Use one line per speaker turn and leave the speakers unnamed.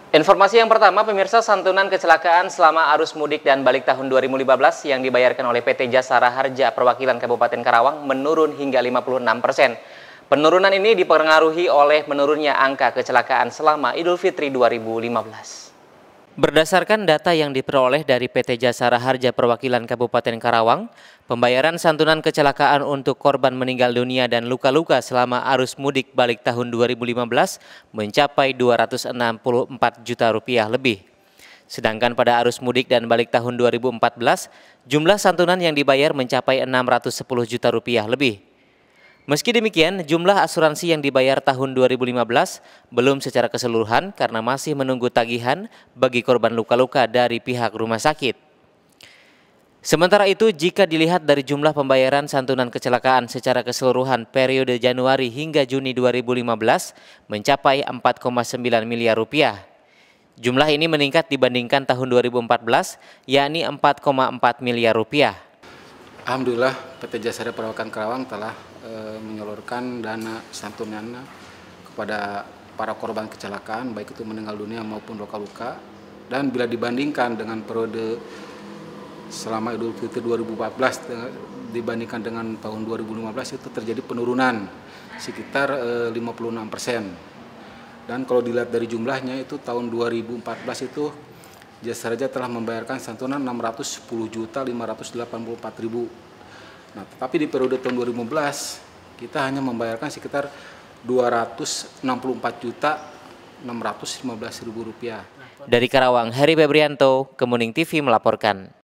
Informasi yang pertama, pemirsa, santunan kecelakaan selama arus mudik dan balik tahun 2015 yang dibayarkan oleh PT Jasara Harja Perwakilan Kabupaten Karawang menurun hingga 56%. Penurunan ini dipengaruhi oleh menurunnya angka kecelakaan selama Idul Fitri 2015. Berdasarkan data yang diperoleh dari PT Jasara Harja Perwakilan Kabupaten Karawang, pembayaran santunan kecelakaan untuk korban meninggal dunia dan luka-luka selama arus mudik balik tahun 2015 mencapai Rp264 juta lebih. Sedangkan pada arus mudik dan balik tahun 2014, jumlah santunan yang dibayar mencapai Rp610 juta lebih. Meski demikian, jumlah asuransi yang dibayar tahun 2015 belum secara keseluruhan karena masih menunggu tagihan bagi korban luka-luka dari pihak rumah sakit. Sementara itu, jika dilihat dari jumlah pembayaran santunan kecelakaan secara keseluruhan periode Januari hingga Juni 2015 mencapai Rp4,9 miliar. Jumlah ini meningkat dibandingkan tahun 2014, yakni Rp4,4 miliar.
Alhamdulillah PT Jasara Perwakilan Karawang telah menyalurkan dana santunan kepada para korban kecelakaan, baik itu meninggal dunia maupun luka-luka. Dan bila dibandingkan dengan periode selama Idul Fitri 2014 dibandingkan dengan tahun 2015 itu terjadi penurunan sekitar 56%. Dan kalau dilihat dari jumlahnya itu tahun 2014 itu Jasara Harja telah membayarkan santunan Rp610.584.000. Nah, tetapi di periode tahun 2015 kita hanya membayarkan sekitar Rp264.615.000.
Dari Karawang, Heri Febrianto, Kemuning TV melaporkan.